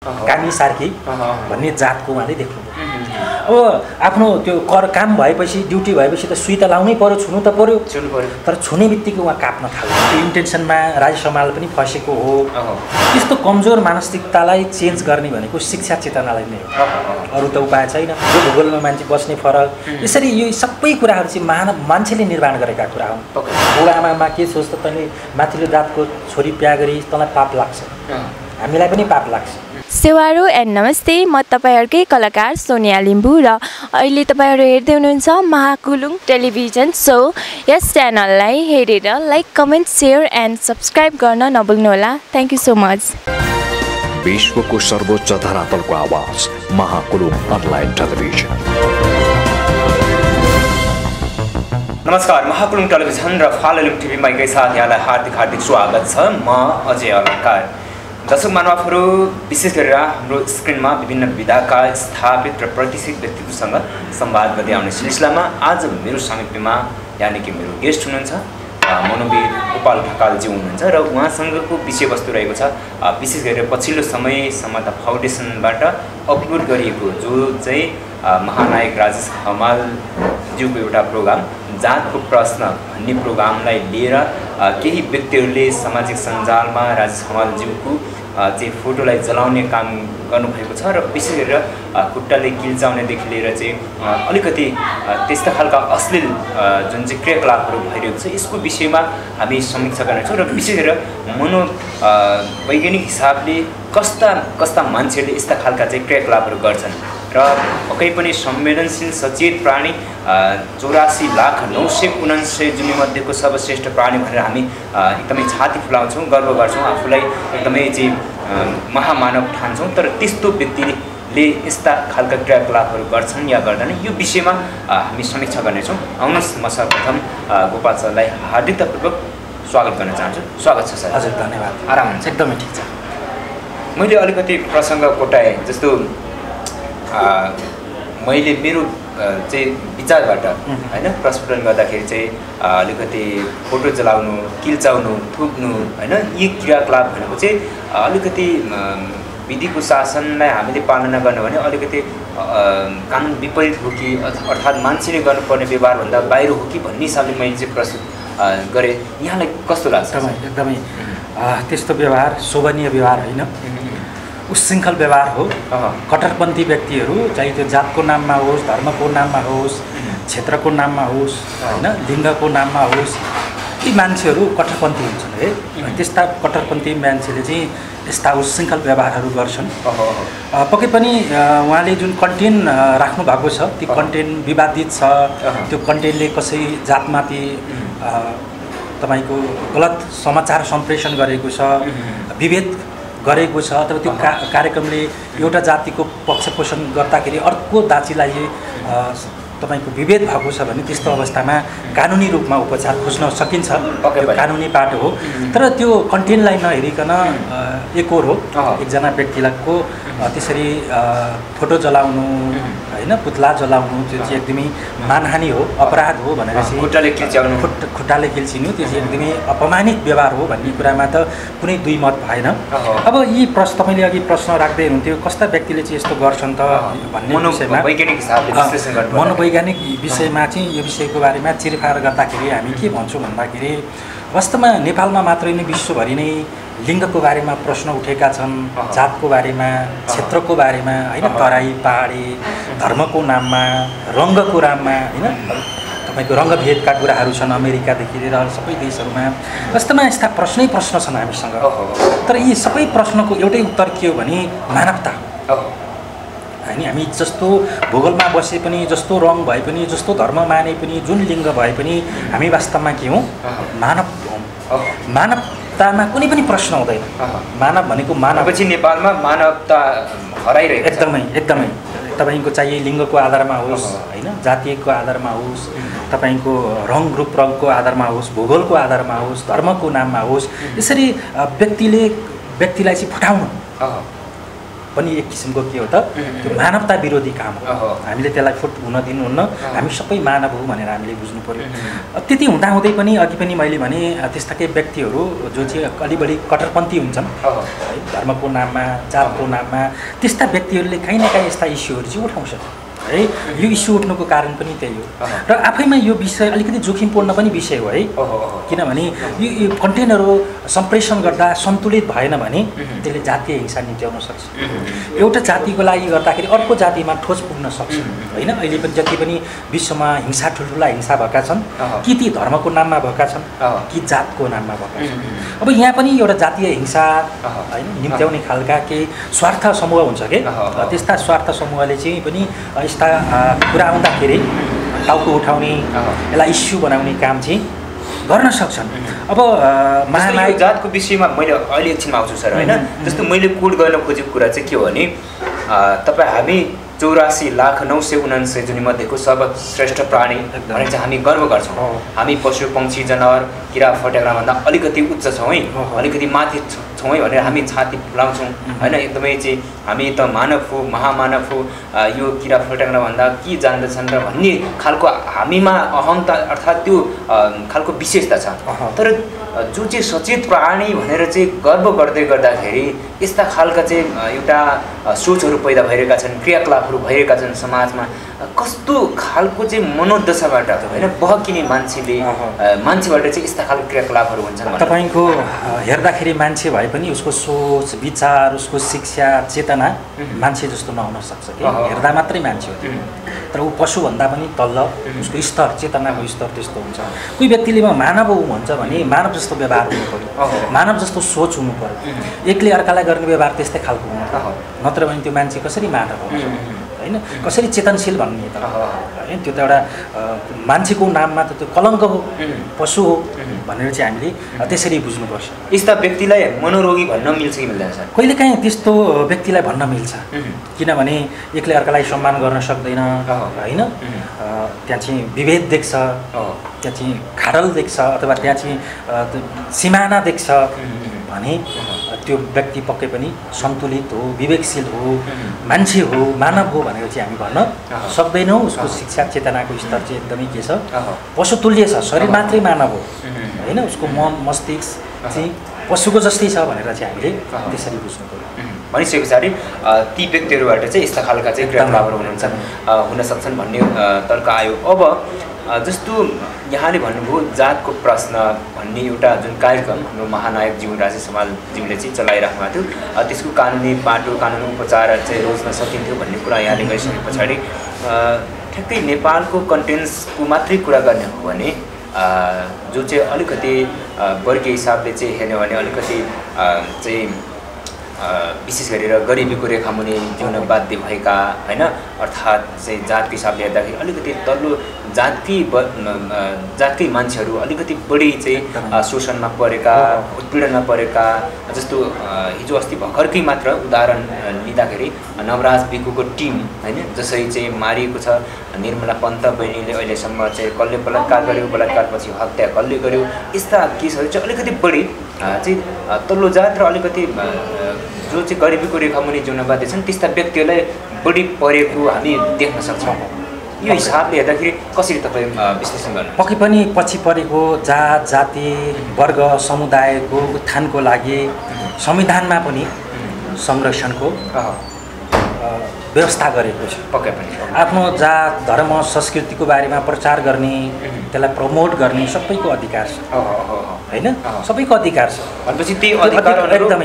कामी सार्की भन्ने जातको उहाँले देख्नुभयो। अब आफ्नो त्यो काम भएपछि ड्युटी भएपछि त सुई त लाउनै पर्यो, छुनु त पर्यो, तर छुने बित्तिकै उहाँ काप्न थाल्यो। त्यो इन्टेन्सनमा राज्य समाज पनि फसेको हो। त्यस्तो कमजोर मानसिकतालाई चेन्ज गर्ने भनेको शिक्षा चेतनालाई नै हो, अरू त उपाय छैन। यो भूगोलमा मान्छे बस्ने फरक, यसरी यो सबै कुराहरू चाहिँ मान्छेले निर्माण गरेका कुरा हुन्। बुढाआमामा के सोच्छ त तैँले माथिल्लो जातको छोरी प्या गरी तँलाई पाप लाग्छ, हामीलाई पनि पाप लाग्छ। सेवारो एन्ड नमस्ते, म तपाईँहरूकै कलाकार सोनिया लिम्बू र अहिले तपाईँहरू हेर्दै हुनुहुन्छ महाकुलुङ टेलिभिजन सो। यस च्यानललाई हेरेर like, comment, share and subscribe गर्न नभुल्नुहोला। Thank you so much. विश्वको सर्वोच्च धरातलको आवाज महाकुलुङ अनलाइन टेलिभिजन। नमस्कार, महाकुलुङ टेलिभिजन र Mtv कै साथ यहाँलाई हार्दिक स्वागत छ। म अजय अलङ्कार। दर्शक महानुभावहरू, विशेष गरेर हाम्रो स्क्रिनमा विभिन्न विधाका स्थापित र प्रतिष्ठित व्यक्तित्वसँग संवाद गर्दै आउने सिलसिलामा आज मेरो समीपमा यानि कि मेरो गेस्ट हुनुहुन्छ मनोविद गोपाल ढकालजी हुनुहुन्छ र उहाँसँगको विषयवस्तु रहेको छ विशेष गरेर पछिल्लो समय समता फाउन्डेसनबाट अपलोड गरिएको जो चाहिँ महानायक राजेश हमालज्यूको एउटा प्रोग्राम जातको प्रश्न भन्ने प्रोग्रामलाई लिएर केही व्यक्तिहरूले सामाजिक सञ्जालमा राजेश हमालज्यूको चाहिँ फोटोलाई जलाउने काम गर्नुभएको छ र विशेष गरेर खुट्टाले किल्चाउनेदेखि लिएर चाहिँ अलिकति त्यस्ता खालका अश्लील जुन चाहिँ क्रियाकलापहरू भइरहेको छ यसको विषयमा हामी समीक्षा गर्नेछौँ र विशेष गरेर मनोवैज्ञानिक हिसाबले कस्ता मान्छेहरूले यस्ता खालका चाहिँ क्रियाकलापहरू गर्छन् र पक्कै पनि संवेदनशील सचेत प्राणी 84,09,99 जुनीमध्येको सर्वश्रेष्ठ प्राणी भनेर हामी एकदमै छाती फुलाउँछौँ, गर्व गर्छौँ, आफूलाई एकदमै चाहिँ महामानव ठान्छौँ। तर त्यस्तो व्यक्तिले यस्ता खालका क्रियाकलापहरू गर्छन् या गर्दैनन् यो विषयमा हामी समीक्षा गर्नेछौँ। आउनुहोस्, म सर्वप्रथम गोपाल सरलाई हार्दिकतापूर्वक स्वागत गर्न चाहन्छु। स्वागत छ सर। हजुर, धन्यवाद। आराम हुन्छ? एकदमै ठिक छ। मैले अलिकति प्रसङ्ग कोटाएँ, जस्तो मैले मेरो चाहिँ विचारबाट होइन प्रस्फुटन गर्दाखेरि चाहिँ अलिकति फोटो जलाउनु, किल्चाउनु, थुक्नु होइन यी क्रियाकलाप भनेको चाहिँ अलिकति विधिको शासनलाई हामीले पालना गर्नु भने अलिकति कानुन विपरीत हो कि अर्थात् मान्छेले गर्नुपर्ने व्यवहारभन्दा बाहिर हो कि भन्ने हिसाबले मैले चाहिँ प्रस्तुत गरेँ। यहाँलाई कस्तो लाग्छ? एकदमै त्यस्तो व्यवहार शोभनीय व्यवहार होइन, उच्छृङ्खल व्यवहार हो। कट्टरपन्थी व्यक्तिहरू चाहे त्यो जातको नाममा होस्, धर्मको नाममा होस्, क्षेत्रको नाममा होस्, होइन लिङ्गको नाममा होस्, यी मान्छेहरू कट्टरपन्थी हुन्छन् है। त्यस्ता कट्टरपन्थी मान्छेले चाहिँ यस्ता उच्छृङ्खल व्यवहारहरू गर्छन्। पक्कै पनि उहाँले जुन कन्टेन्ट राख्नु भएको छ त्यो कन्टेन्ट विवादित छ। त्यो कन्टेन्टले कसै जातमाथि तपाईँको गलत समाचार सम्प्रेषण गरेको छ, विभेद गरेको छ, अथवा त्यो कार्यक्रमले एउटा जातिको पक्षपोषण गर्दाखेरि अर्को जातिलाई तपाईँको विभेद भएको छ भने त्यस्तो अवस्थामा कानुनी रूपमा उपचार खोज्न सकिन्छ, त्यो कानुनी बाटो हो। तर त्यो कन्टेन्टलाई नहेरिकन एकोर हो एकजना व्यक्तिको त्यसरी फोटो जलाउनु होइन, पुतला जलाउनु त्यो चाहिँ एकदमै मानहानि हो, अपराध हो भनेर चाहिँ खुट्टाले किल्चिनु त्यो चाहिँ एकदमै अपमानित व्यवहार हो भन्ने कुरामा त कुनै दुई मत भएन। अब यी तपाईँले अघि प्रश्न राख्दै हुनुहुन्थ्यो कस्ता व्यक्तिले चाहिँ यस्तो गर्छन् त भन्ने विषयमा मनोवैज्ञानिक विषयमा चाहिँ यो विषयको बारेमा चिरफार गर्दाखेरि हामी के भन्छौँ भन्दाखेरि वास्तवमा नेपालमा मात्रै नै विश्वभरि नै लिङ्गको बारेमा प्रश्न उठेका छन्, जातको बारेमा, क्षेत्रको बारेमा होइन, तराई पहाडी, धर्मको नाममा, रङ्गको नाममा होइन, तपाईँको रङ्गभेदका कुराहरू छन् अमेरिकादेखि लिएर सबै देशहरूमा। वास्तवमा यस्ता प्रश्न छन् हामीसँग। तर यी सबै प्रश्नको एउटै उत्तर के हो भने मानवता हो होइन। हामी जस्तो भूगोलमा बसे पनि, जस्तो रङ भए पनि, जस्तो धर्म माने पनि, जुन लिङ्ग भए पनि हामी वास्तवमा के हौँ? मानव हौँ। मानवतामा कुनै पनि प्रश्न हुँदैन। मानव भनेको मानव। पछि नेपालमा मानवता हराइरहेको एकदमै तपाईँको चाहिए लिङ्गको आधारमा होस् होइन, जातीयको आधारमा होस्, तपाईँको रङको आधारमा होस्, भूगोलको आधारमा होस्, धर्मको नाममा होस्, यसरी व्यक्तिलाई चाहिँ फुटाउनु पनि एक किसिमको के हो त त्यो मानवता विरोधी काम हो हामीले त्यसलाई फुट हुन दिनुहुन्न हामी सबै मानव हो भनेर हामीले बुझ्नु पर्यो त्यति हुँदाहुँदै पनि अघि पनि मैले भने त्यस्ता केही व्यक्तिहरू जो चाहिँ अलि बढी कट्टरपन्थी हुन्छन् है धर्मको नाममा जातको नाममा त्यस्ता व्यक्तिहरूले काहीँ न काहीँ यस्ता इस्युहरू चाहिँ उठाउँछन् है यो इस्यु उठ्नुको कारण पनि त्यही हो र आफैमा यो विषय अलिकति जोखिमपूर्ण पनि विषय हो है किनभने यो कन्टेन्टहरू सम्प्रेषण गर्दा सन्तुलित भएन भने त्यसले जातीय हिंसा निम्त्याउन सक्छ एउटा जातिको लागि गर्दाखेरि अर्को जातिमा ठोस पुग्न सक्छ होइन अहिले पनि जति पनि विश्वमा हिंसा ठुल्ठुला हिंसा भएका छन् कि ती धर्मको नाममा भएका छन् कि जातको नाममा भएका छन् अब यहाँ पनि एउटा जातीय हिंसा होइन निम्त्याउने खालका केही स्वार्थ समूह हुन्छ कि त्यस्ता स्वार्थ समूहले चाहिँ पनि यस्ता कुरा आउँदाखेरि टाउको उठाउने यसलाई इस्यु बनाउने काम चाहिँ गर्न सक्छन् अब महानायक जातको विषयमा मैले अहिले एकछिनमा आउँछु सर होइन जस्तो मैले कोड गर्न खोजेको कुरा चाहिँ के हो भने तपाईँ हामी 84,999 जुनीमध्येको सर्वश्रेष्ठ प्राणी भने चाहिँ हामी गर्व गर्छौँ हामी पशु पक्षी जनावर किरा फट्याक्राभन्दा अलिकति उच्च छौँ है अलिकति माथि छौँ है भनेर हामी छाती फुलाउँछौँ होइन एकदमै चाहिँ हामी त मानव हो महामानव हो यो किरा फट्याक्राभन्दा के जान्दछन् र भन्ने खालको हामीमा अहन्ता अर्थात् त्यो खालको विशेषता छ तर जो चाहिँ सचेत प्राणी भनेर चाहिँ गर्व गर्दै गर्दाखेरि यस्ता खालका चाहिँ एउटा सोचहरू पैदा भइरहेका छन् क्रियाकलापहरू भइरहेका छन् समाजमा कस्तो खालको चाहिँ मनोदशाबाट होइन बहकिने मान्छेबाट चाहिँ यस्ता खालको क्रियाकलापहरू हुन्छन् तपाईँको हेर्दाखेरि मान्छे भए पनि उसको सोच विचार उसको शिक्षा चेतना मान्छे जस्तो नहुन सक्छ कि हेर्दा मात्रै मान्छे हो तर ऊ पशुभन्दा पनि तल्ल उसको स्तर चेतनाको स्तर त्यस्तो हुन्छ कोही व्यक्तिले म मानव हुँ भन्छ भने मानव जस्तो व्यवहार हुनु पर्यो मानव जस्तो सोच हुनु पर्यो एकले अर्कालाई गर्ने व्यवहार त्यस्तै खालको हुनु पर्यो नत्र भने त्यो मान्छे कसरी मानव हुन्छ होइन कसरी चेतनशील भन्ने त होइन त्यो त एउटा मान्छेको नाममा त त्यो कलङ्क हो पशु हो भनेर चाहिँ हामीले त्यसरी बुझ्नुपर्छ यस्ता व्यक्तिलाई मनोरोगी भन्न मिल्छ कि मिल्दैन सर कहिलेकाहीँ त्यस्तो व्यक्तिलाई भन्न मिल्छ किनभने एकले अर्कालाई सम्मान गर्न सक्दैन होइन त्यहाँ चाहिँ विभेद देख्छ त्यहाँ चाहिँ खाडल देख्छ अथवा त्यहाँ चाहिँ सिमाना देख्छ भने त्यो व्यक्ति पक्कै पनि सन्तुलित हो विवेकशील हो मान्छे हो मानव हो भनेर चाहिँ हामी भन्न सक्दैनौँ उसको शिक्षा चेतनाको स्तर चाहिँ एकदमै के छ पशुतुल्य छ शरीर मात्रै मानव हो होइन उसको मन मस्तिष्क चाहिँ पशुको जस्तै छ भनेर चाहिँ हामीले त्यसरी बुझ्नु पर्यो भनिसके पछाडि ती व्यक्तिहरूबाट चाहिँ यस्ता खालका चाहिँ क्रियाकलापहरू हुन सक्छन् भन्ने तर्क आयो अब जस्तो यहाँले भन्नुभयो जातको प्रश्न भन्ने एउटा जुन कार्यक्रम हाम्रो महानायक ज्यू राजेश समालज्यूले चाहिँ चलाइराख्नु भएको थियो त्यसको कानुनी बाटो कानुनी उपचार चाहिँ रोज्न सकिन्थ्यो भन्ने कुरा यहाँले गरिसके पछाडि ठ्याक्कै नेपालको कन्टेन्ट्सको मात्रै कुरा गर्ने हो भने जो चाहिँ अलिकति वर्गीय हिसाबले चाहिँ हेर्ने हो भने अलिकति चाहिँ विशेष गरेर गरिबीको रेखामुनि जिउन बाध्य भएका होइन अर्थात् चाहिँ जातको हिसाबले हेर्दाखेरि अलिकति तल्लो जातकै मान्छेहरू अलिकति बढी चाहिँ शोषणमा परेका उत्पीडनमा परेका जस्तो हिजो अस्ति भर्खरकै मात्र उदाहरण लिँदाखेरि नवराज बिकुको टिम होइन जसरी चाहिँ मारिएको छ निर्मला पन्त बहिनीले अहिलेसम्म चाहिँ कसले बलात्कार गर्यो बलात्कारपछि हत्या कसले गर्यो यस्ता केसहरू चाहिँ अलिकति बढी चाहिँ तल्लो जात र अलिकति जो चाहिँ गरिबीको रेखामुनि जिउन बाध्य छन् त्यस्ता व्यक्तिहरूलाई बढी परेको हामी देख्न सक्छौँ यो हिसाबले हेर्दाखेरि कसरी तपाईँ विश्लेषण गर्नु पक्कै पनि पछि परेको जात जाति वर्ग समुदायको उत्थानको लागि संविधानमा पनि संरक्षणको व्यवस्था गरेको छ पक्कै पनि आफ्नो जात धर्म संस्कृतिको बारेमा प्रचार गर्ने त्यसलाई प्रमोट गर्ने सबैको अधिकार छ होइन सबैको अधिकार छ भनेपछि त्यही अधिकार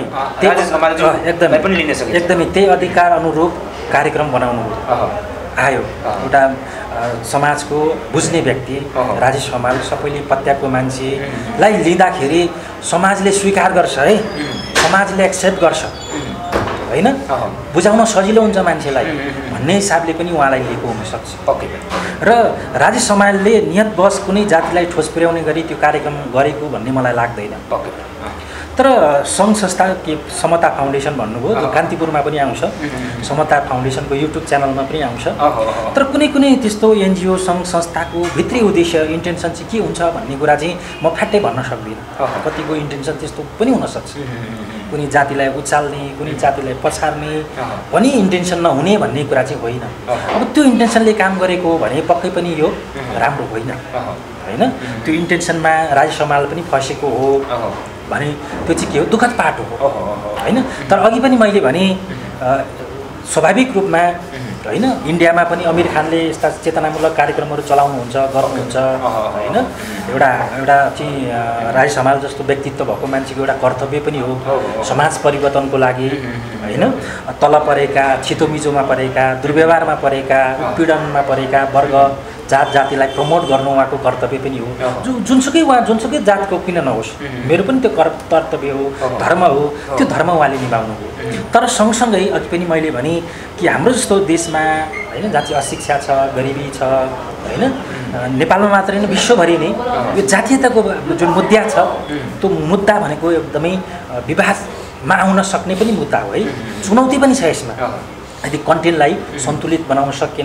एकदमै त्यही अधिकार अनुरूप कार्यक्रम बनाउनु आयो एउटा समाजको बुझ्ने व्यक्ति राजेश हमाल सबैले पत्याएको मान्छेलाई लिँदाखेरि समाजले स्वीकार गर्छ है समाजले एक्सेप्ट गर्छ होइन बुझाउन सजिलो हुन्छ मान्छेलाई भन्ने हिसाबले पनि उहाँलाई लिएको हुनसक्छ पक्कै पनि र राजेश हमालले नियत बस कुनै जातिलाई ठोस पुर्याउने गरी त्यो कार्यक्रम गरेको भन्ने मलाई लाग्दैन पक्कै पनि तर सङ्घ संस्था के समता फाउन्डेसन भन्नुभयो जो कान्तिपुरमा पनि आउँछ समता फाउन्डेसनको युट्युब च्यानलमा पनि आउँछ तर कुनै कुनै त्यस्तो एनजिओ सङ्घ संस्थाको भित्री उद्देश्य इन्टेन्सन चाहिँ के हुन्छ भन्ने कुरा चाहिँ म फ्याट्टै भन्न सक्दिनँ कतिको इन्टेन्सन त्यस्तो पनि हुनसक्छ कुनै जातिलाई उचाल्ने कुनै जातिलाई पछार्ने पनि इन्टेन्सन नहुने भन्ने कुरा चाहिँ होइन अब त्यो इन्टेन्सनले काम गरेको भने पक्कै पनि यो राम्रो होइन होइन त्यो इन्टेन्सनमा राज्य समाज पनि फसेको हो भने त्यो चाहिँ के हो दुःखद पाटो हो होइन तर अघि पनि मैले भने स्वाभाविक रूपमा होइन इन्डियामा पनि आमिर खानले यस्ता चेतनामूलक कार्यक्रमहरू चलाउनुहुन्छ गर्नुहुन्छ होइन एउटा चाहिँ राई समाल जस्तो व्यक्तित्व भएको मान्छेको एउटा कर्तव्य पनि हो समाज परिवर्तनको लागि होइन तल परेका छितोमिचोमा परेका दुर्व्यवहारमा परेका उत्पीडनमा परेका वर्ग जात जातिलाई प्रमोट गर्नु उहाँको कर्तव्य पनि हो जुनसुकै जातको किन नहोस् मेरो पनि त्यो कर्तव्य हो धर्म हो त्यो धर्म उहाँले निभाउनु हो तर सँगसँगै अघि पनि मैले भने कि हाम्रो जस्तो देशमा होइन जहाँ चाहिँ अशिक्षा छ गरिबी छ होइन नेपालमा मात्रै होइन विश्वभरि नै यो जातीयताको जुन मुद्दा छ त्यो मुद्दा भनेको एकदमै विवादमा आउन सक्ने पनि मुद्दा हो है चुनौती पनि छ यसमा यदि कन्टेन्टलाई सन्तुलित बनाउन सकिएन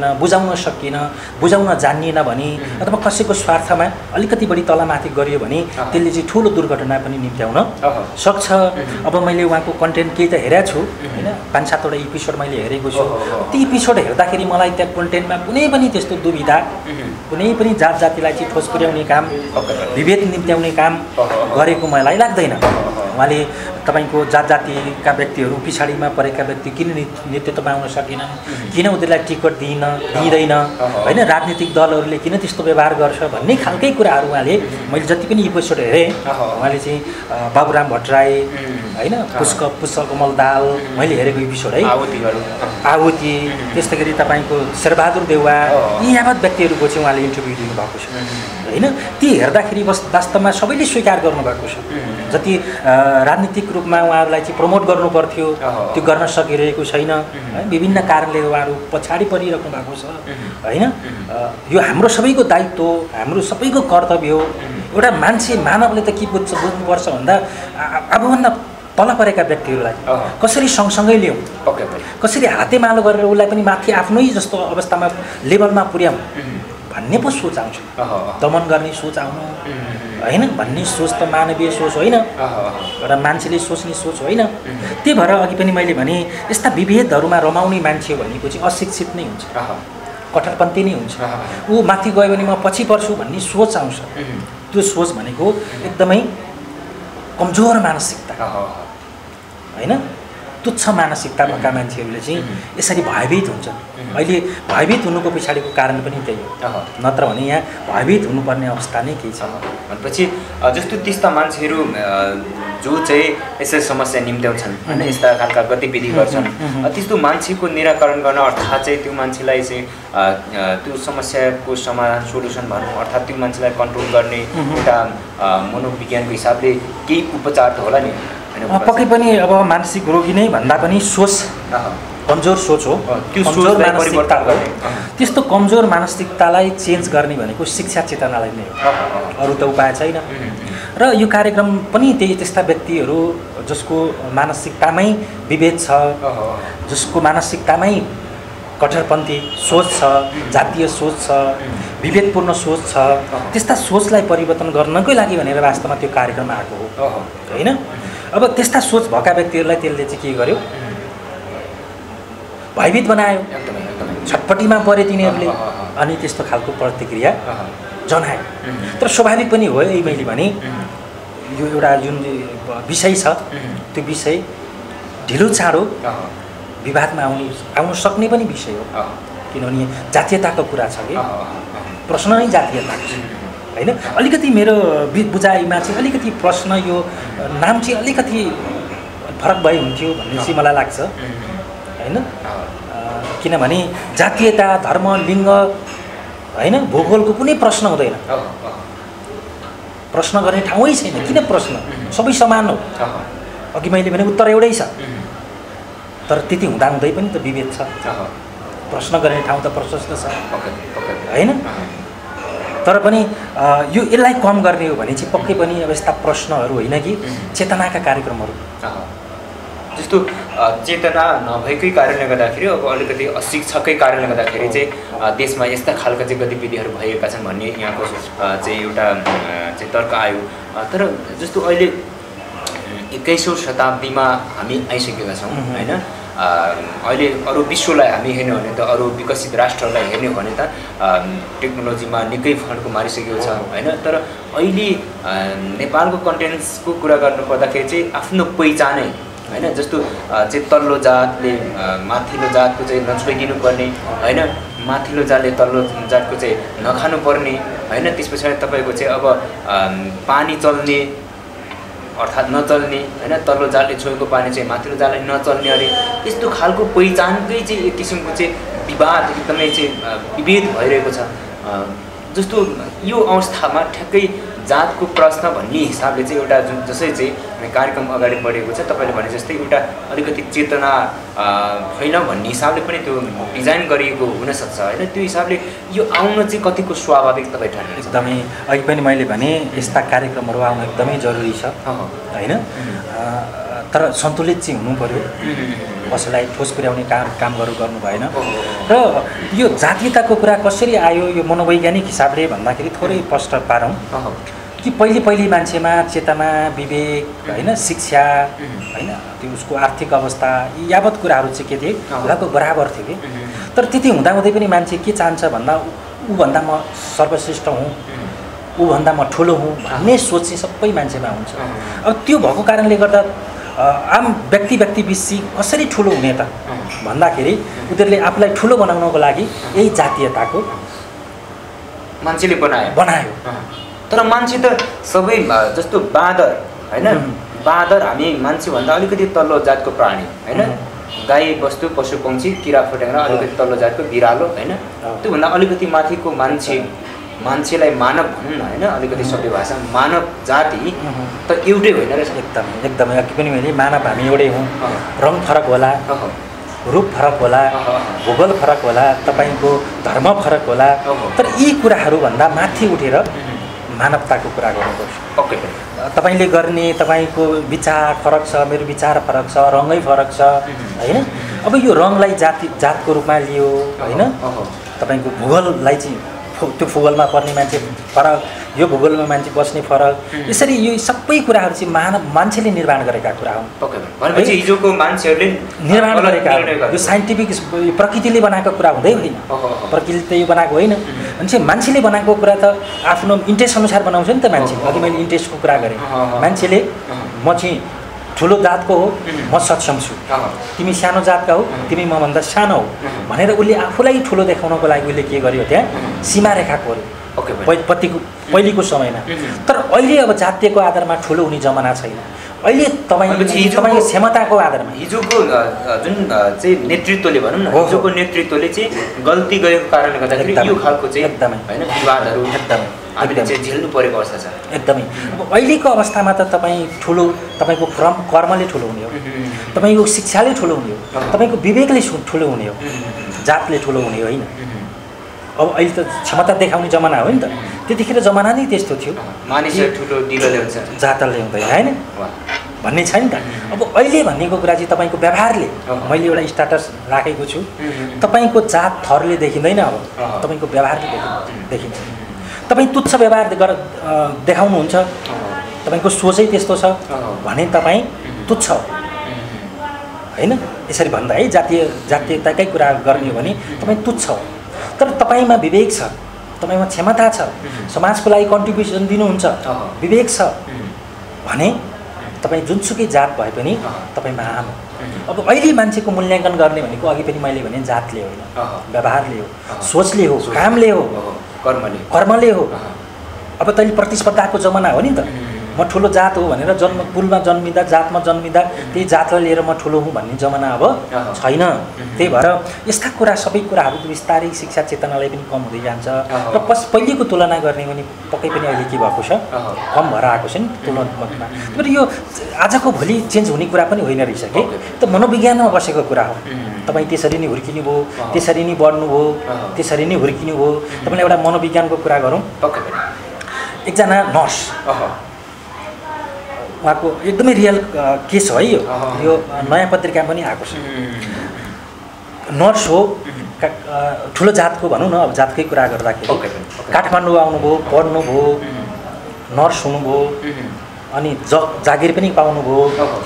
बुझाउन जानिएन भने अथवा कसैको स्वार्थमा अलिकति बढी तलमाथि गरियो भने त्यसले चाहिँ ठुलो दुर्घटना पनि निम्त्याउन सक्छ अब मैले उहाँको कन्टेन्ट केही त हेरेको छु होइन 5-7वटा एपिसोड मैले हेरेको छु ती एपिसोड हेर्दाखेरि मलाई त्यहाँ कन्टेन्टमा कुनै पनि त्यस्तो दुविधा कुनै पनि जात जातिलाई चाहिँ ठोस पुर्याउने काम विभेद निम्त्याउने काम गरेको मलाई लाग्दैन उहाँले तपाईको जात जातिका व्यक्तिहरू पछाडिमा परेका व्यक्ति किन नेतृत्व पाउन सकेनन् किन उनीहरूलाई टिकट दिँदैन होइन राजनीतिक दलहरूले किन त्यस्तो व्यवहार गर्छ भन्ने खालकै कुराहरू उहाँले मैले जति पनि एपिसोड हेरेँ उहाँले चाहिँ बाबुराम भट्टराई होइन पुष्पकमल दाल मैले हेरेको एपिसोड है आहुति त्यस्तै गरी तपाईँको शेरबहादुर देउवा यी यावत व्यक्तिहरूको चाहिँ उहाँले इन्टरभ्यू दिनुभएको छ होइन ती हेर्दाखेरि वास्तवमा सबैले स्वीकार गर्नुभएको छ जति राजनीतिक रूपमा उहाँहरूलाई चाहिँ प्रमोट गर्नु पर्थ्यो त्यो गर्न सकिरहेको छैन विभिन्न कारणले उहाँहरू पछाडि परिराख्नु भएको छ होइन यो हाम्रो सबैको दायित्व हाम्रो सबैको कर्तव्य हो एउटा मान्छे मानवले त के बुझ्नुपर्छ भन्दा आफूभन्दा तल परेका व्यक्तिहरूलाई कसरी सँगसँगै ल्याउँ कसरी हातेमालो गरेर उसलाई पनि माथि आफ्नै जस्तो अवस्थामा लेभलमा पुर्याउँ भन्ने पो सोच आउँछ दमन गर्ने सोच आउनु होइन भन्ने सोच त मानवीय सोच होइन एउटा मान्छेले सोच्ने सोच होइन त्यही भएर अघि पनि मैले भने यस्ता विभेदहरूमा रमाउने मान्छे भनेको चाहिँ अशिक्षित नै हुन्छ कठोरपन्थी नै हुन्छ ऊ माथि गयो भने म पछि पर्छु भन्ने सोच आउँछ त्यो सोच भनेको एकदमै कमजोर मानसिकता होइन तुच्छ मानसिकता भएका मान्छेहरूले चाहिँ यसरी भयभीत हुन्छन् अहिले भयभीत हुनुको पछाडिको कारण पनि त्यही हो नत्र भने यहाँ भयभीत हुनुपर्ने अवस्था नै केही छ भनेपछि जस्तो त्यस्ता मान्छेहरू जो चाहिँ यसरी समस्या निम्त्याउँछन् होइन यस्ता खालका गतिविधि गर्छन् त्यस्तो मान्छेको निराकरण गर्न अर्थात् चाहिँ त्यो मान्छेलाई चाहिँ त्यो समस्याको समाधान सोल्युसन भनौँ अर्थात् त्यो मान्छेलाई कन्ट्रोल गर्ने एउटा मनोविज्ञानको हिसाबले केही उपचार त होला नि पक्कै पनि अब मानसिक रोगी नै भन्दा पनि सोच कमजोर सोच हो त्यो कमजोर मानसिकता हो त्यस्तो कमजोर मानसिकतालाई चेन्ज गर्ने भनेको शिक्षा चेतनालाई नै हो अरू त उपाय छैन र यो कार्यक्रम पनि त्यस्ता व्यक्तिहरू जसको मानसिकतामै विभेद छ जसको मानसिकतामै कठोरपन्थी सोच छ जातीय सोच छ विभेदपूर्ण सोच छ त्यस्ता सोचलाई परिवर्तन गर्नकै लागि भनेर वास्तवमा त्यो कार्यक्रम आएको हो होइन अब त्यस्ता सोच भएका व्यक्तिहरूलाई त्यसले चाहिँ के गर्यो भयभीत बनायो छटपट्टिमा परे तिनीहरूले अनि त्यस्तो खालको प्रतिक्रिया जनायो तर स्वाभाविक पनि हो यही मैले भने यो एउटा जुन विषय छ त्यो विषय ढिलो चाँडो विवादमा आउन सक्ने पनि विषय हो किनभने जातीयताको कुरा छ कि प्रश्न नै जातीयताको छ होइन अलिकति मेरो बुझाइमा चाहिँ अलिकति प्रश्न यो नाम चाहिँ अलिकति फरक भए हुन्थ्यो भन्ने चाहिँ मलाई लाग्छ होइन किनभने जातीयता धर्म लिङ्ग होइन भूगोलको कुनै प्रश्न हुँदैन प्रश्न गर्ने ठाउँै छैन किन प्रश्न सबै समान हो अघि मैले भने उत्तर एउटै छ तर त्यति हुँदाहुँदै पनि त विभेद छ प्रश्न गर्ने ठाउँ त प्रशस्त छ होइन तर पनि यो यसलाई कम गर्ने हो भने चाहिँ पक्कै पनि अब यस्ता प्रश्नहरू होइन कि चेतनाका कार्यक्रमहरू जस्तो चेतना नभएकै कारणले गर्दाखेरि अब अलिकति अशिक्षकै कारणले गर्दाखेरि चाहिँ देशमा यस्ता खालका चाहिँ गतिविधिहरू भएका छन् भन्ने यहाँको चाहिँ एउटा चाहिँ तर्क आयो। तर जस्तो अहिले 21औं शताब्दीमा हामी आइसकेका छौँ होइन। अहिले अरू विश्वलाई हामी हेर्ने हो भने त अरू विकसित राष्ट्रहरूलाई हेर्ने हो भने त टेक्नोलोजीमा निकै फड्को मारिसकेको छ होइन। तर अहिले नेपालको कन्टेन्ट्सको कुरा गर्नुपर्दाखेरि चाहिँ आफ्नो पहिचानै होइन, जस्तो चाहिँ तल्लो जातले माथिल्लो जातको चाहिँ नछोइदिनु पर्ने होइन, माथिल्लो जातले तल्लो जातको चाहिँ नखानु पर्ने होइन। त्यस पछाडि तपाईँको चाहिँ अब पानी चल्ने अर्थात् नचल्ने होइन, तल्लो जातले छोएको पानी चाहिँ माथिल्लो जातले नचल्ने अरे यस्तो खालको पहिचानकै चाहिँ एक किसिमको चाहिँ विवाद एकदमै चाहिँ विभेद भइरहेको छ। जस्तो यो अवस्थामा ठ्याक्कै जातको प्रश्न भन्ने हिसाबले चाहिँ एउटा जुन जसरी चाहिँ कार्यक्रम अगाडि बढेको छ तपाईँले भने जस्तै एउटा अलिकति चेतना होइन भन्ने हिसाबले पनि त्यो डिजाइन गरिएको हुनसक्छ होइन। त्यो हिसाबले यो आउन चाहिँ कतिको स्वाभाविक तपाईँ ठान्नुहुन्छ? एकदमै अघि पनि मैले भने यस्ता कार्यक्रमहरू आउन एकदमै जरुरी छ होइन। तर सन्तुलित चाहिँ हुनु पर्यो, कसैलाई ठोस पुर्याउने कामहरू गर्नु भएन। र यो जातीयताको कुरा कसरी आयो यो मनोवैज्ञानिक हिसाबले भन्दाखेरि थोरै स्पष्ट पारौँ कि पहिले मान्छेमा चेतना, विवेक होइन, शिक्षा होइन, त्यो उसको आर्थिक अवस्था यावत कुराहरू चाहिँ के थिए लगभग बराबर थिए। तर त्यति हुँदाहुँदै पनि मान्छे के चाहन्छ भन्दा ऊभन्दा म सर्वश्रेष्ठ हुँ, ऊभन्दा म ठुलो हुँ भन्ने सोच चाहिँ सबै मान्छेमा हुन्छ। अब त्यो भएको कारणले गर्दा आम व्यक्ति बिच कसरी ठुलो हुने त भन्दाखेरि उनीहरूले आफूलाई ठुलो बनाउनको लागि यही जातीयताको मान्छेले बनायो। तर मान्छे त सबै जस्तो बाँदर होइन, बाँदर हामी मान्छेभन्दा अलिकति तल्लो जातको प्राणी होइन, गाई बस्तु पशु पक्षी किरा फट्याङ्ग्रा अलिकति तल्लो जातको बिरालो होइन, त्योभन्दा अलिकति माथिको मान्छेलाई मानव भनौँ न होइन, अलिकति सभ्य भाषा मानव जाति त एउटै होइन रहेछ। एकदमै अघि पनि मैले मानव हामी एउटै हौँ, रङ फरक होला, रूप फरक होला, भूगोल फरक होला, तपाईँको धर्म फरक होला, तर यी कुराहरूभन्दा माथि उठेर मानवताको कुरा गर्नुपर्छ। पक्कै पनि तपाईँले गर्ने तपाईँको विचार फरक छ, मेरो विचार फरक छ, रङै फरक छ होइन। अब यो रङलाई जातको रूपमा लियो होइन, तपाईँको भूगोललाई चाहिँ त्यो भूगोलमा पर्ने मान्छे फरक, यो भूगोलमा मान्छे बस्ने फरक, यसरी यो सबै कुराहरू चाहिँ मान्छेले निर्माण गरेका कुरा हुन्। भनेपछि हिजोको मान्छेहरूले निर्माण गरेका, यो साइन्टिफिक प्रकृतिले बनाएको कुरा हुँदै होइन, प्रकृतिले यो बनाएको होइन। मान्छेले बनाएको कुरा त आफ्नो इन्ट्रेस्ट अनुसार बनाउँछ नि त मान्छे। अघि मैले इन्ट्रेस्टको कुरा गरेँ, मान्छेले म चाहिँ ठुलो जातको हो, म सक्षम छु, तिमी सानो जातका हो, तिमी मभन्दा सानो हो भनेर उसले आफूलाई ठुलो देखाउनको लागि उसले के गर्यो, त्यहाँ सीमा रेखा कोर्यो पहिलेको समयमा। तर अहिले अब जातीयको आधारमा ठुलो हुने जमाना छैन। अहिले तपाईँको क्षमताको आधारमा हिजोको जुन चाहिँ नेतृत्वले भनौँ न, हिजोको नेतृत्वले चाहिँ गल्ती गरेको कारणले गर्दाखेरि यो खालको चाहिँ एकदमै होइन विवादहरू एकदमै हामीले चाहिँ झेल्नु परेको अवस्था छ। एकदमै अब अहिलेको अवस्थामा त तपाईँ ठुलो, तपाईँको कर्मले ठुलो हुने हो, तपाईँको शिक्षाले ठुलो हुने हो, तपाईँको विवेकले ठुलो हुने हो, जातले ठुलो हुने होइन। अब अहिले त क्षमता देखाउने जमाना हो नि त, त्यतिखेर जमाना नै त्यस्तो थियो, मानिसले ठुलो दिलोले हुन्छ, जातले हुँदैन होइन भन्ने छ नि त। अब अहिले भन्नेको कुरा चाहिँ तपाईँको व्यवहारले, मैले एउटा स्ट्याटस राखेको छु, तपाईँको जात थरले देखिँदैन, अब तपाईँको व्यवहारले देखिन्छ। तपाईँ तुच्छ व्यवहार देखाउनुहुन्छ, तपाईँको सोचै त्यस्तो छ भने तपाईँ तुच्छ होइन। यसरी भन्दा है जातीयताकै कुरा गर्ने हो भने तपाईँ तुच्छ हो। तर तपाईँमा विवेक छ, तपाईँमा क्षमता छ, समाजको लागि कन्ट्रिब्युसन दिनुहुन्छ, विवेक छ भने तपाईँ जुनसुकै जात भए पनि तपाईँ महान हो। अब अहिले मान्छेको मूल्याङ्कन गर्ने भनेको अघि पनि मैले भने जातले होइन, व्यवहारले हो, सोचले हो, कामले हो, कर्मले हो। अब तैँले प्रतिस्पर्धाको जमाना हो नि त, म ठुलो जात हो भनेर कुलमा जन्मिँदा जातमा जन्मिँदा त्यही जातलाई लिएर म ठुलो हुँ भन्ने जमाना अब छैन। त्यही भएर यस्ता कुरा सबै कुराहरू बिस्तारै शिक्षा चेतनालाई पनि कम हुँदै जान्छ र पहिलेको तुलना गर्ने पनि पक्कै पनि अहिले के भएको छ कम भएर आएको छ नि तुलनात्मकमा। तर यो आजको भोलि चेन्ज हुने कुरा पनि होइन रहेछ कि त मनोविज्ञानमा बसेको कुरा हो। तपाईँ त्यसरी नै हुर्किनु भयो, त्यसरी नै बढ्नु भयो, त्यसरी नै हुर्किनु भयो। तपाईँले एउटा मनोविज्ञानको कुरा गरौँ। एकजना नर्स, उहाँको एकदमै रियल केस हो है यो नयाँ पत्रिकामा पनि आएको छ। नर्स हो, ठुलो जातको भनौँ न, अब जातकै कुरा गर्दाखेरि काठमाडौँ आउनुभयो, पढ्नुभयो, नर्स हुनुभयो, अनि जागिर पनि पाउनुभयो।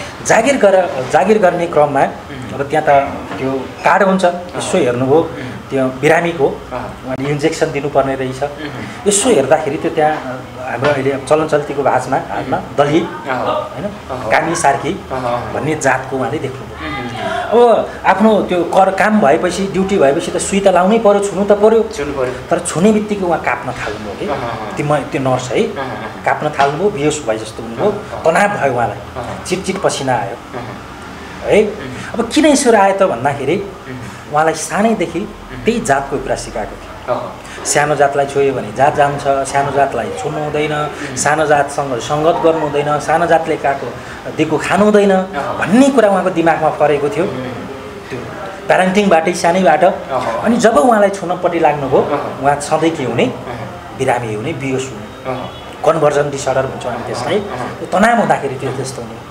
जागिर गर्ने क्रममा अब त्यहाँ त त्यो कार्ड हुन्छ, यसो हेर्नुभयो त्यो बिरामीको, अनि इन्जेक्सन दिनुपर्ने रहेछ। यसो हेर्दाखेरि त्यो त्यहाँ हाम्रो अहिले चलन चल्तीको भाषामा दलित होइन कामी सार्की भन्ने जातको उहाँले देख्नुभयो। अब आफ्नो त्यो काम भएपछि ड्युटी भएपछि त सुई त लाउनै पर्यो, छुनु त पर्यो। तर छुने बित्तिकै उहाँ काप्न थाल्नुभयो कि त्यो नर्स है काप्न थाल्नुभयो, बेहोस भए जस्तो हुनुभयो, तनाव भयो उहाँलाई, चिटचिट पसिना आयो है। अब किन यसो आयो त भन्दाखेरि उहाँलाई सानैदेखि त्यही जातको कुरा सिकाएको थियो। सानो जातलाई छोयो भने जात जान्छ, सानो जातलाई छुनु हुँदैन, सानो जातसँग सङ्गत गर्नु हुँदैन, सानो जातले काको दिएको खानु हुँदैन भन्ने कुरा उहाँको दिमागमा परेको थियो त्यो प्यारेन्टिङबाटै सानैबाट। अनि जब उहाँलाई छुनपट्टि लाग्नुभयो उहाँ सधैँ के हुने, बिरामी हुने, बिहोस हुने, कन्भर्जन डिसअर्डर भन्छौँ हामी त्यसलाई। तनाव हुँदाखेरि त्यो त्यस्तो हुने,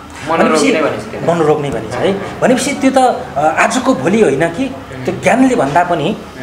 मनोरोग्ने भनिन्छ है। भनेपछि त्यो त आजको भोलि होइन कि त्यो ज्ञानले भन्दा पनि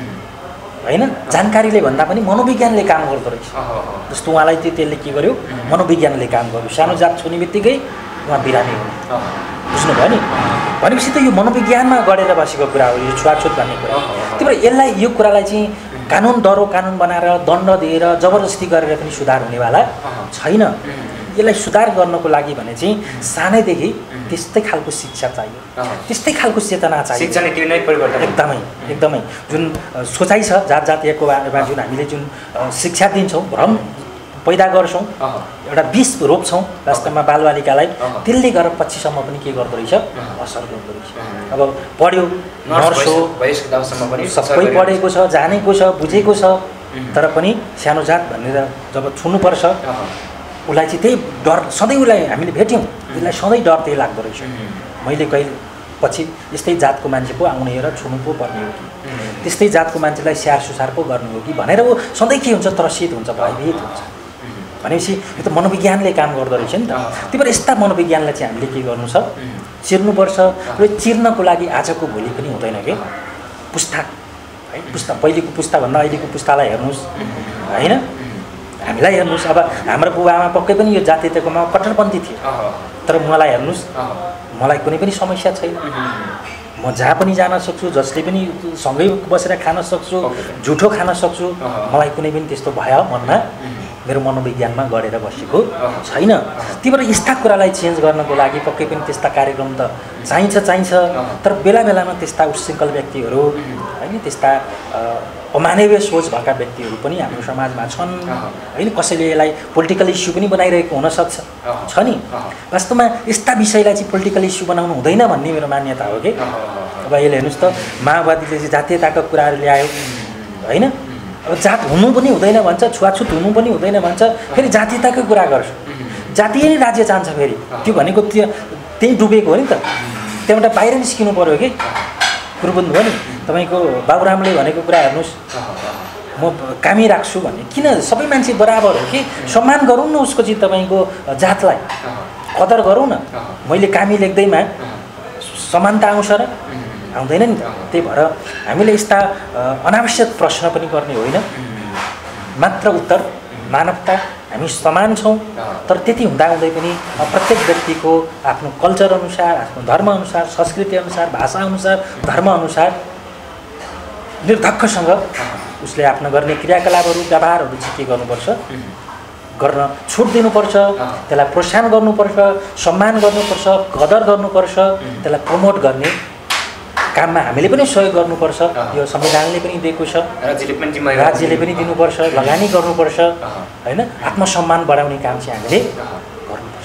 होइन जानकारीले भन्दा पनि मनोविज्ञानले काम गर्दो रहेछ। जस्तो उहाँलाई त्यसले के गर्यो, मनोविज्ञानले काम गर्यो। सानो जात छुने बित्तिकै उहाँ बिरामी हुने, बुझ्नुभयो नि। भनेपछि त यो मनोविज्ञानमा गढेर बसेको कुरा हो यो छुवाछुत भन्ने कुरा। त्यही भएर यसलाई यो कुरालाई चाहिँ कानुन दरो कानुन बनाएर दण्ड दिएर जबरजस्ती गरेर पनि सुधार हुनेवाला छैन। यसलाई सुधार गर्नको लागि भने चाहिँ सानैदेखि त्यस्तै खालको शिक्षा चाहियो, त्यस्तै खालको चेतना चाहियो। एकदमै एकदमै जुन सोचाइ छ जात जातीयको बारेमा जुन हामीले जुन शिक्षा दिन्छौँ, भ्रम पैदा गर्छौँ, एउटा विष रोप्छौँ वास्तवमा बालबालिकालाई, त्यसले गरेर पछिसम्म पनि के गर्दो रहेछ, असर गर्दो रहेछ। अब पढ्यो, नर्स हो, सबै पढेको छ, जानेको छ, बुझेको छ, तर पनि सानो जात भनेर जब छुनुपर्छ उसलाई चाहिँ त्यही डर सधैँ उसलाई हामीले भेट्यौँ, उसलाई सधैँ डर त्यही लाग्दो रहेछ। मैले कहिले पछि यस्तै जातको मान्छे पो आउने र छुनु पो पर्ने हो कि, त्यस्तै जातको मान्छेलाई स्याहार सुसार पो गर्ने हो कि भनेर ऊ सधैँ के हुन्छ, त्रसित हुन्छ, भयभीत हुन्छ। भनेपछि यो त मनोविज्ञानले काम गर्दो रहेछ नि त। त्यही भएर यस्ता मनोविज्ञानलाई चाहिँ हामीले के गर्नु छ, चिर्नुपर्छ। र चिर्नको लागि आजको भोलि पनि हुँदैन कि पुस्ता है, पुस्ता पहिलेको पुस्ताभन्दा अहिलेको पुस्तालाई हेर्नुहोस् होइन, हामीलाई हेर्नुहोस्। अब हाम्रो बुबाआमा पक्कै पनि यो जातीयताकोमा कट्टरपन्थी थियो, तर मलाई हेर्नुहोस्, मलाई कुनै पनि समस्या छैन। म जहाँ पनि जान सक्छु, जसले पनि सँगै बसेर खान सक्छु, झुठो खान सक्छु, मलाई कुनै पनि त्यस्तो भयो मनमा मेरो मनोविज्ञानमा गढेर बसेको छैन। त्यही भएर यस्ता कुरालाई चेन्ज गर्नको लागि पक्कै पनि त्यस्ता कार्यक्रम त चाहिन्छ, तर बेला बेलामा त्यस्ता उच्छृङ्खल व्यक्तिहरू होइन, त्यस्ता अमानवीय सोच भएका व्यक्तिहरू पनि हाम्रो समाजमा छन् होइन। कसैले यसलाई पोलिटिकल इस्यु पनि बनाइरहेको हुनसक्छ, छ नि। वास्तवमा यस्ता विषयलाई चाहिँ पोलिटिकल इस्यु बनाउनु हुँदैन भन्ने मेरो मान्यता हो कि। अब यसले हेर्नुहोस् त, माओवादीले चाहिँ जातीयताका कुराहरू ल्यायो होइन, अब जात हुनु पनि हुँदैन भन्छ, छुवाछुत हुनु पनि हुँदैन भन्छ, फेरि जातीयताकै कुरा गर्छ, जातीय नै राज्य चाहन्छ फेरि। त्यो भनेको त्यही डुबेको हो नि त, त्यहाँबाट बाहिर निस्किनु पऱ्यो कि कुरो बुझ्नुभयो नि। तपाईँको बाबुरामले भनेको कुरा हेर्नुहोस्, म कामी राख्छु भन्ने, किन सबै मान्छे बराबर हो कि, सम्मान गरौँ न उसको चाहिँ तपाईँको जातलाई कदर गरौँ न। मैले कामी लेख्दैमा समानता आउँछ र आउँदैन नि त। त्यही भएर हामीले यस्ता अनावश्यक प्रश्न पनि गर्ने होइन, मात्र उत्तर मानवता, हामी समान छौँ। तर त्यति हुँदाहुँदै पनि प्रत्येक व्यक्तिको आफ्नो कल्चर अनुसार, आफ्नो धर्म अनुसार, संस्कृति अनुसार, भाषा अनुसार, धर्म अनुसार निर्धक्कसँग उसले आफ्नो गर्ने क्रियाकलापहरू, व्यवहारहरू चाहिँ के गर्नुपर्छ, गर्न छुट दिनुपर्छ, त्यसलाई प्रोत्साहन गर्नुपर्छ, सम्मान गर्नुपर्छ, कदर गर्नुपर्छ, त्यसलाई प्रमोट गर्ने काममा हामीले पनि सहयोग गर्नुपर्छ। यो संविधानले पनि दिएको छ, राज्यले पनि दिनुपर्छ, लगानी गर्नुपर्छ होइन। आत्मसम्मान बढाउने काम चाहिँ हामीले गर्नुपर्छ।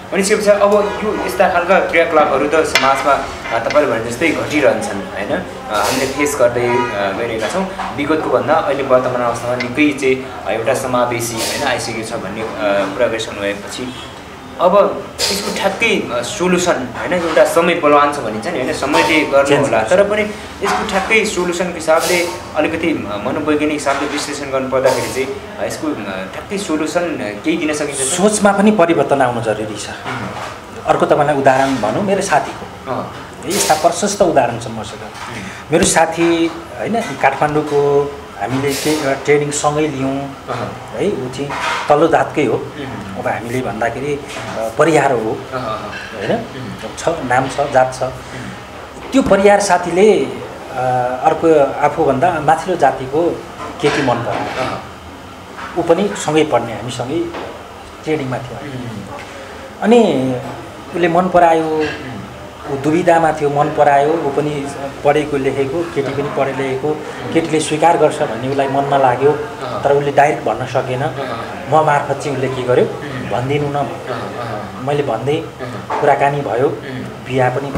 अनि त्यसपछि अब यो यस्ता खालका क्रियाकलापहरू त समाजमा तपाईँले भने जस्तै घटिरहन्छन् होइन हामीले फेस गर्दै गइरहेका छौँ विगतको भन्दा अहिले वर्तमान अवस्थामा निकै चाहिँ एउटा समावेशी होइन आइसकेको छ भन्ने कुरा गरिसक्नु भएपछि अब यसको ठ्याक्कै सोल्युसन होइन एउटा समय बलवान छ भनिन्छ नि होइन समयले गर्नु होला तर पनि यसको ठ्याक्कै सोल्युसनको हिसाबले अलिकति मनोवैज्ञानिक हिसाबले विश्लेषण गर्नु पर्दाखेरि चाहिँ यसको ठ्याक्कै सोल्युसन केही दिन सकिन्छ सोचमा पनि परिवर्तन आउनु जरुरी छ अर्को तपाईँलाई उदाहरण भनौँ मेरो साथीको यस्ता प्रशस्त उदाहरण छन् मसँग मेरो साथी होइन काठमाडौँको हामीले चाहिँ एउटा ट्रेनिङ सँगै लियौँ है ऊ चाहिँ तल्लो जातकै हो अब हामीले भन्दाखेरि परिवार हो होइन छ नाम छ जात छ त्यो परिवार साथीले अर्को आफूभन्दा माथिल्लो जातिको केटी मन परायो ऊ पनि सँगै पढ्ने हामीसँगै ट्रेनिङमा थियो अनि उसले मन परायो ऊ दुविधामा थियो मन परायो ऊ पनि पढेको लेखेको केटी पनि पढे लेखेको केटीले स्वीकार गर्छ भन्ने उसलाई मनमा लाग्यो तर उसले डाइरेक्ट भन्न सकेन म मार्फत चाहिँ उसले के गर्यो भनिदिनु न मैले भन्दै कुराकानी भयो बिहा पनि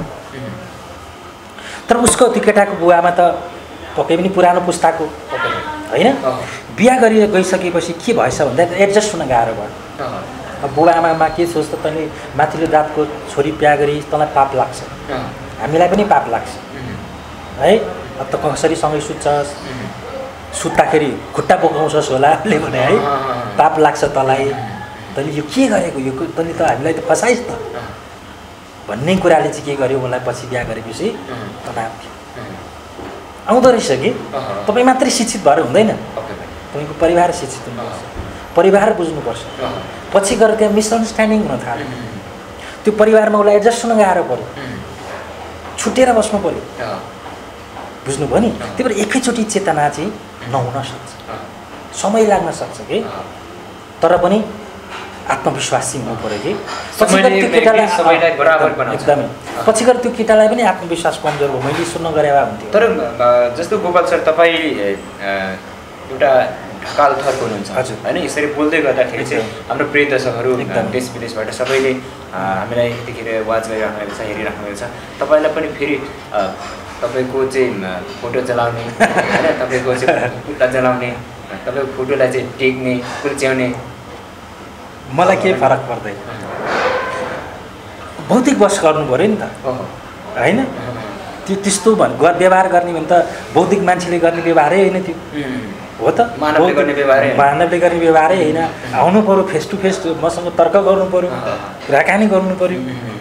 तर उसको त्यो केटाको बुवामा त पक्कै पनि पुरानो पुस्ताको होइन बिहा गरी गइसकेपछि के भएछ भन्दा एडजस्ट हुन गाह्रो भयो अब बुबा आमामा के सोच्छ तैँले माथिल्लो जातको छोरी बिहा गरी तँलाई पाप लाग्छ हामीलाई पनि पाप लाग्छ है अब त कसरी सँगै सुत्छस् सुत्दाखेरि खुट्टा बोकाउँछस् होला उसले भने है पाप लाग्छ तँलाई तैँले यो के गरेको यो तैँले त हामीलाई त फसाइस् त भन्ने कुराले चाहिँ के गर्यो मलाई पछि बिहा गरेपछि तनाव थियो आउँदो रहेछ कि तपाईँ मात्रै शिक्षित भएर हुँदैन तपाईँको परिवार शिक्षित हुनुपर्छ परिवार बुझ्नुपर्छ पछि गएर त्यहाँ मिसअन्डरस्ट्यान्डिङ हुन थाल्यो त्यो परिवारमा उसलाई एडजस्ट हुन गाह्रो पऱ्यो छुटेर बस्नु पऱ्यो बुझ्नुभयो नि त्यही भएर एकैचोटि चेतना चाहिँ नहुन सक्छ समय लाग्न सक्छ कि तर पनि आत्मविश्वास चाहिँ हुनु पऱ्यो कि पछि गएर त्यो केटालाई एकदमै पछि गएर त्यो केटालाई पनि आत्मविश्वास कमजोर भयो मैले सुन्न गरे भए हुन्थ्यो तर जस्तो गोपाल सर तपाईँ एउटा ढकाल थरको हुनुहुन्छ हजुर होइन यसरी बोल्दै गर्दाखेरि चाहिँ हाम्रो प्रिय दर्शकहरू देश विदेशबाट सबैले हामीलाई यतिखेर वाच गरिराख्नु भएको छ हेरिराख्नु भएको छ तपाईँलाई पनि फेरि तपाईँको चाहिँ फोटो जलाउने होइन तपाईँको चाहिँ खुट्टा जलाउने तपाईँको फोटोलाई चाहिँ टेक्ने कुल्च्याउने मलाई केही फरक पर्दैन भौतिक बस गर्नु पऱ्यो नि त होइन त्यो त्यस्तो व्यवहार गर्ने भने त बौद्धिक मान्छेले गर्ने व्यवहारै होइन त्यो हो त मानवले गर्ने व्यवहारै होइन आउनु पऱ्यो फेस टु फेस मसँग तर्क गर्नु पऱ्यो कुराकानी गर्नु पऱ्यो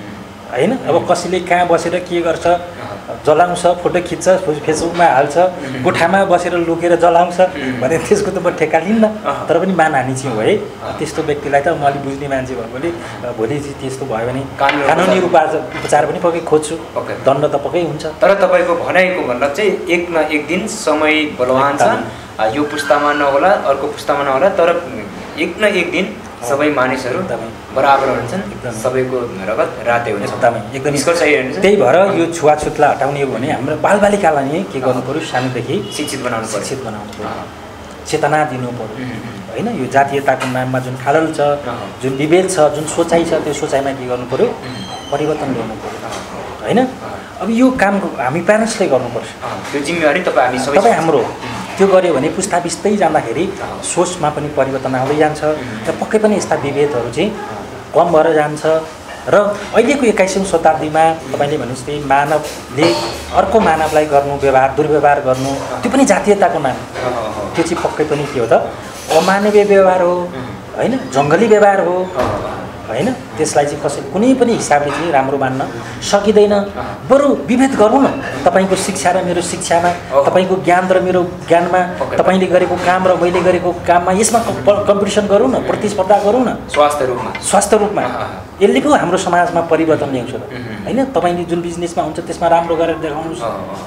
होइन अब कसैले कहाँ बसेर के गर्छ जलाउँछ फोटो खिच्छ फेसबुकमा हाल्छ कोठामा बसेर लुकेर जलाउँछ भने त्यसको त म ठेक्का लिन्न तर पनि मानहानि चाहिँ हो है त्यस्तो व्यक्तिलाई त म अलिक बुझ्ने मान्छे भएकोले भोलि चाहिँ त्यस्तो भयो भने कानुनी उपचार पनि पक्कै खोज्छु दण्ड त पक्कै हुन्छ तर तपाईँको भनाइको मतलब चाहिँ एक न एक दिन समय बलवान छ यो पुस्तामा नहोला अर्को पुस्तामा नहोला तर एक न एक दिन सबै मानिसहरू बराबर हुन्छन् सबैको रगत रातै हुन्छ एकदम निष्कर्ष त्यही भएर यो छुवाछुतलाई हटाउने हो भने हाम्रो बालबालिकालाई नै के गर्नु पऱ्यो सानोदेखि शिक्षित बनाउनु पऱ्यो चेतना दिनु पऱ्यो होइन यो जातीयताको नाममा जुन खाडल छ जुन विभेद छ जुन सोचाइ छ त्यो सोचाइमा के गर्नु पऱ्यो परिवर्तन ल्याउनु पऱ्यो होइन अब यो काम हामी प्यारेन्ट्सले गर्नुपर्छ त्यो जिम्मेवारी तपाईँ हाम्रो त्यो गऱ्यो भने पुस्ता बिस्दै जाँदाखेरि सोचमा पनि परिवर्तन आउँदै जान्छ र पक्कै पनि यस्ता विभेदहरू चाहिँ कम भएर जान्छ र अहिलेको 21औं शताब्दीमा तपाईँले भने जस्तै मानवले अर्को मानवलाई गर्नु दुर्व्यवहार गर्नु त्यो पनि जातीयताको नाम त्यो चाहिँ पक्कै पनि के हो त अमानवीय व्यवहार हो होइन जङ्गली व्यवहार हो होइन त्यसलाई चाहिँ कसै कुनै पनि हिसाबले चाहिँ राम्रो मान्न सकिँदैन बरु विभेद गरौँ न तपाईँको शिक्षा र मेरो शिक्षामा तपाईँको ज्ञान र मेरो ज्ञानमा तपाईँले गरेको काम र मैले गरेको काममा यसमा कम्पिटिसन गरौँ न प्रतिस्पर्धा गरौँ न स्वास्थ्य रूपमा यसले पो हाम्रो समाजमा परिवर्तन ल्याउँछ होइन तपाईँले जुन बिजनेसमा हुन्छ त्यसमा राम्रो गरेर देखाउनुहोस्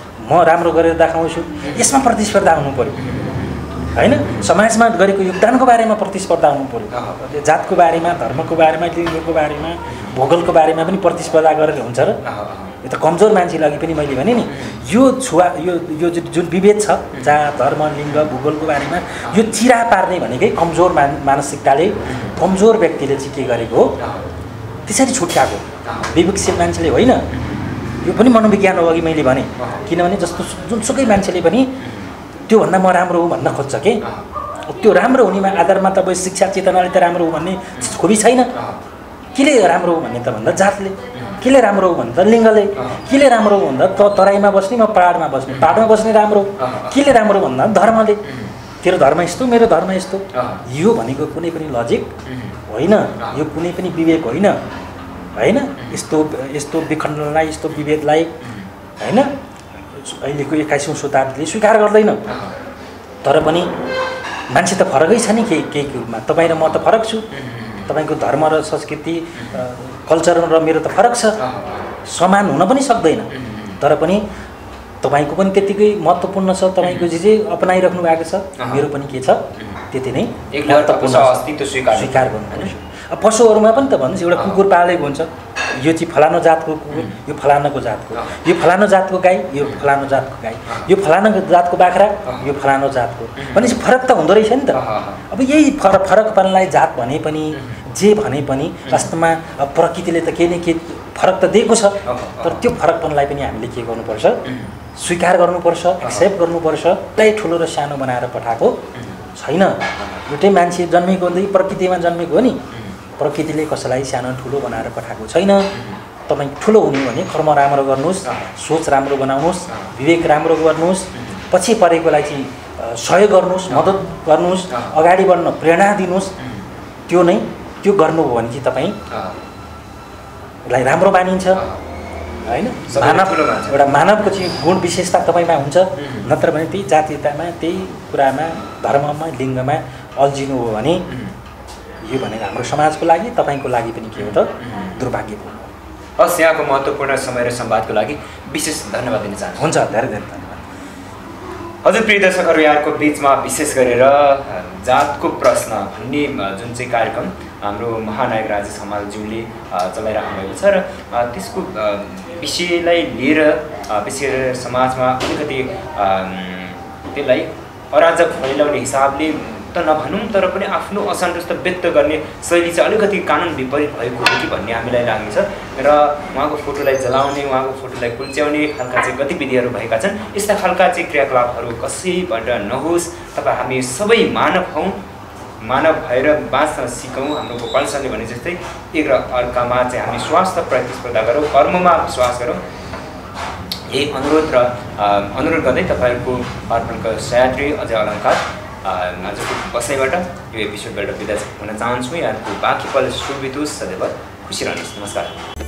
म राम्रो गरेर देखाउँछु यसमा प्रतिस्पर्धा हुनु पर्यो होइन समाजमा गरेको योगदानको बारेमा प्रतिस्पर्धा हुनु पर्यो जातको बारेमा धर्मको बारेमा लिङ्गको बारेमा भूगोलको बारेमा पनि प्रतिस्पर्धा गरेर हुन्छ र यो त कमजोर मान्छेलाई अघि पनि मैले भने नि यो जुन विभेद छ जात धर्म लिङ्ग भूगोलको बारेमा यो चिरा पार्ने भनेकै कमजोर मानसिकताले कमजोर व्यक्तिले चाहिँ के गरेको हो त्यसरी छुट्याएको विवेकशील मान्छेले होइन। यो पनि मनोविज्ञान हो, अघि मैले भने। किनभने जस्तो जुनसुकै मान्छेले पनि त्योभन्दा म राम्रो हो भन्न खोज्छ के। त्यो राम्रो हुनेमा आधारमा तपाईँ शिक्षा चेतनाले त राम्रो हो भन्ने खोबी छैन। केले राम्रो हो भन्ने त भन्दा जातले, केले राम्रो हो भन्दा लिङ्गले, केले राम्रो हो भन्दा तराईमा बस्ने म पहाडमा बस्ने, पहाडमा बस्ने राम्रो, केले राम्रो भन्दा धर्मले, तेरो धर्म यस्तो मेरो धर्म यस्तो। यो भनेको कुनै पनि लजिक होइन, यो कुनै पनि विवेक होइन। होइन यस्तो विखण्डनलाई, यस्तो विभेदलाई होइन अहिलेको 21औं शताब्दीले स्वीकार गर्दैन। तर पनि मान्छे त फरकै छ नि केही रूपमा। तपाईँ र म त फरक छु, तपाईँको धर्म र संस्कृति कल्चर र मेरो त फरक छ, समान हुन पनि सक्दैन। तर पनि तपाईँको पनि त्यतिकै महत्त्वपूर्ण छ, तपाईँको जे अपनाइराख्नु भएको छ मेरो पनि के छ त्यति नै स्वीकार गर्नुपर्छ। अब पशुहरूमा पनि त भन्छ एउटा कुकुर पालेको हुन्छ, यो चाहिँ फलानो जातको कुकुर, यो फलानाको जातको, यो फलानो जातको गाई, यो फलानो जातको गाई, यो फलानो जातको बाख्रा, यो फलानो जातको भनेपछि फरक त हुँदो रहेछ नि त। अब यही फरकपनलाई जात भने पनि जे भने पनि वास्तवमा प्रकृतिले त केही न केही फरक त दिएको छ। तर त्यो फरकपनलाई पनि हामीले के गर्नुपर्छ, स्वीकार गर्नुपर्छ, एक्सेप्ट गर्नुपर्छ। त्यसलाई ठुलो र सानो बनाएर पठाएको छैन। एउटै मान्छे जन्मेको हुँदै प्रकृतिमा जन्मेको हो नि, प्रकृतिले कसैलाई सानो ठुलो बनाएर पठाएको छैन। तपाईँ ठुलो हुने भने कर्म राम्रो गर्नुहोस्, सोच राम्रो बनाउनुहोस्, विवेक राम्रो गर्नुहोस्, पछि परेकोलाई चाहिँ सहयोग गर्नुहोस्, मद्दत गर्नुहोस्, अगाडि बढ्न प्रेरणा दिनुहोस्। त्यो गर्नुभयो भने चाहिँ तपाईँलाई राम्रो मानिन्छ होइन। एउटा मानवको चाहिँ गुण विशेषता तपाईँमा हुन्छ। नत्र भने त्यही जातीयतामा, त्यही कुरामा, धर्ममा, लिङ्गमा अल्झिनु हो भने यो भनेको हाम्रो समाजको लागि, तपाईँको लागि पनि के हो त दुर्भाग्यपूर्ण हो। हस्, यहाँको महत्त्वपूर्ण समय र संवादको लागि विशेष धन्यवाद दिन चाहन्छु। हुन्छ, धेरै धेरै धन्यवाद। हजुर प्रिय दर्शकहरू, यहाँको बिचमा विशेष गरेर जातको प्रश्न भन्ने जुन चाहिँ कार्यक्रम हाम्रो महानायक राजेश हमालज्यूले चलाइराख्नु भएको छ र त्यसको विषयलाई लिएर विशेष गरेर समाजमा अलिकति त्यसलाई अराजक फैलाउने हिसाबले त नभनौँ, तर पनि आफ्नो असन्तुष्ट व्यक्त गर्ने शैली चाहिँ अलिकति कानुन विपरीत भएको हो कि भन्ने हामीलाई लाग्नेछ। र उहाँको फोटोलाई जलाउने, उहाँको फोटोलाई कुल्च्याउने खालका चाहिँ गतिविधिहरू भएका छन्। यस्ता खालका चाहिँ क्रियाकलापहरू कसैबाट नहोस्। तपाईँ हामी सबै मानव हौँ, मानव भएर बाँच्न सिकौँ। हाम्रो गोपाल सरले भने जस्तै एक र अर्कामा चाहिँ हामी स्वास्थ्य प्रतिस्पर्धा गरौँ, कर्ममा विश्वास गरौँ। यही अनुरोध गर्दै तपाईँहरूको अर्पणको सहयात्री अजय अलङ्कार आजको बसाइबाट यो एपिसोडबाट बिदा हुन चाहन्छु। यहाँको बाँकी पल सुख बितोस्, सदैव खुसी रहनुहोस्। नमस्कार।